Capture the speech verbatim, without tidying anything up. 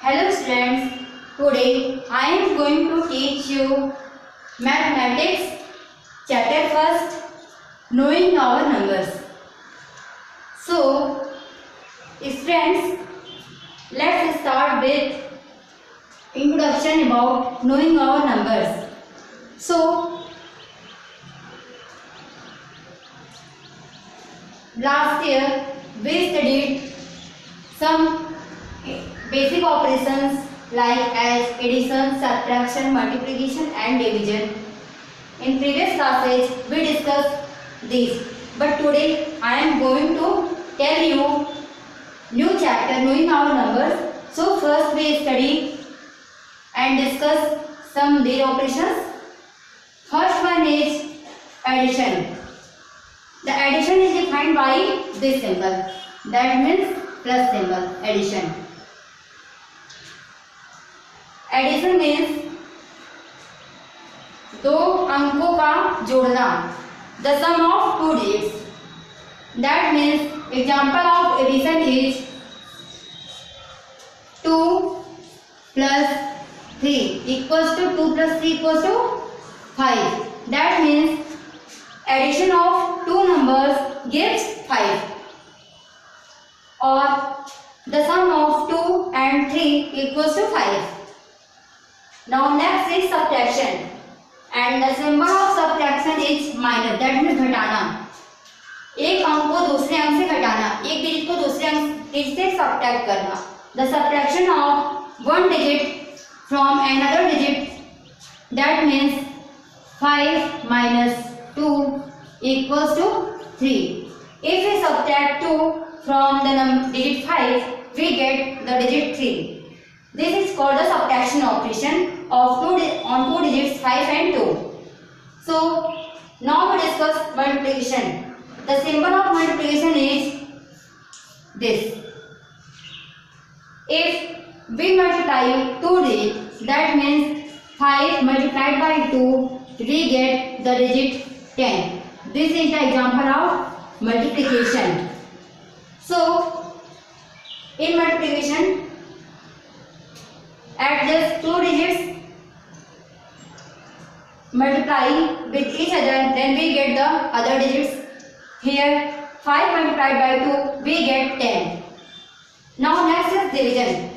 Hello students, today I am going to teach you mathematics chapter first, knowing our numbers. So friends, let's start with introduction about knowing our numbers. So last year we studied some basic operations like as addition, subtraction, multiplication and division. In previous classes we discussed these, but today I am going to tell you new chapter, knowing our numbers. So first we study and discuss some their operations. First one is addition. The addition is defined by this symbol, that means plus symbol, addition. Addition means दो अंकों का जोड़ना, the sum of two digits. That means example of addition is two plus three equals to two plus three equals to five. That means addition of two numbers gives five. और the sum of two and three equals to five. Now next is subtraction, and the symbol of subtraction is minus. That means घटाना. एक अंक को दूसरे अंक से घटाना, एक डिजिट को दूसरे अंक डिजिट से subtract करना. The subtraction of one digit from another digit, that means five minus two equals to three. If we subtract two from the number digit five, we get the digit three. This is called the subtraction operation of two on two digits five and two. So now we discuss multiplication. The symbol of multiplication is this. If we multiply two digits, that means five multiplied by two, we get the digit ten. This is the example of multiplication. So in multiplication, add just two digits, multiply with each other, then we get the other digits. Here five multiplied by two, we get ten. Now next is division.